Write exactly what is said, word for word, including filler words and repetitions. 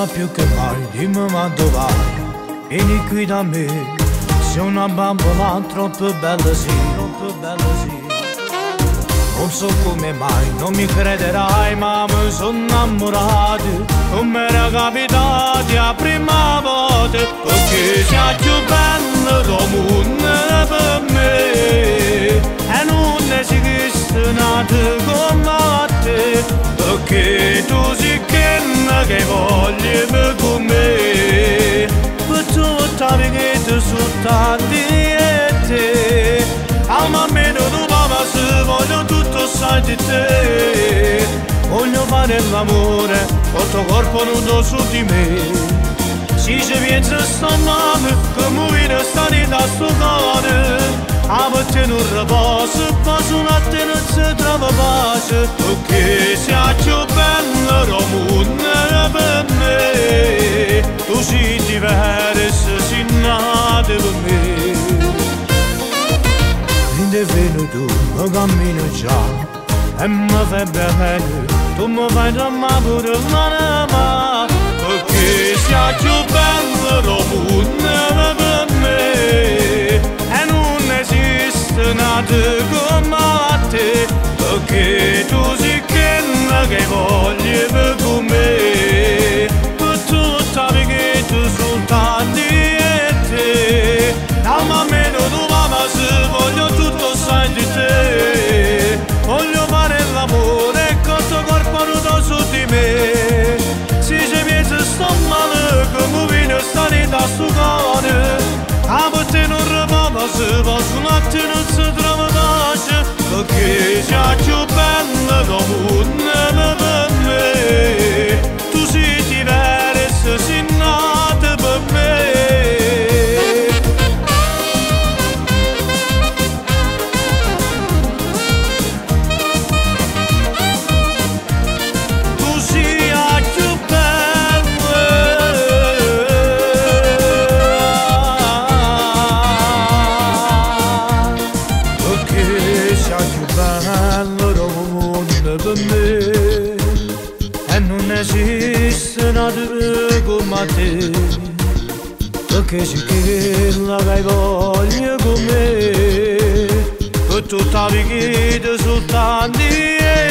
ora più che mai, dimmi ma dov'hai? Vieni qui da me, sei una bambola troppo bella sì, troppo bella sì. Non so come mai, non mi crederai, ma mi sono innamorato, non mi era capitato la prima volta, perché sei più bella del mondo per me, e non esiste nata come te, perché tu sei quella che voglio con me, per tutta la vita soltanto e te, alma meno tu mamma se voglio tutto sai di te, voglio fare l'amore, il tuo corpo nudo su di me. Si ci pensa sta mano, come viene stare da sto cuore, a volte non riposo, posso un attimo non si trova pace, perché sei più bella del mondo per me, tu sei diversa, sei nata per me. Quindi vieni tu, mi cammino già, e mi fai bene, tu mi fai tramare pure l'anima, perché sei più bella del mondo per me, e non esiste nata come te, perché tu sei quella che voglio con me, per tutta la vita soltanto e te, alma meno tu mamma se voglio tutto sai di te, voglio fare l'amore con il tuo corpo nudo su di me, si ci pensa sto male come viene stare da sto cuore, a volte non riposo se posso un attimo non si trova pace, perché sei più bella del mondo per me, tu sei diversa, sei nata per me. E non esiste nata come te, perché sei quella che voglio con me, per tutta la vita soltanto io.